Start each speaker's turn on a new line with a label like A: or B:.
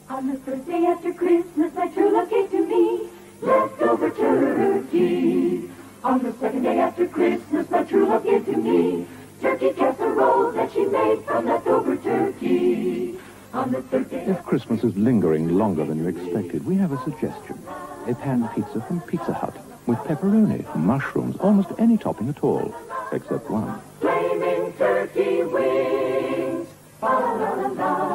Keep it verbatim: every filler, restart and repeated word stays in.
A: On the first day after Christmas, my true love gave to me leftover turkey. On the second day after Christmas, my true love gave to me turkey casserole that she made from leftover turkey. On the third day...
B: If Christmas is lingering longer than you expected, we have a suggestion. A pan pizza from Pizza Hut with pepperoni, mushrooms, almost any topping at all, except one.
A: Flaming turkey wings, fa la la la.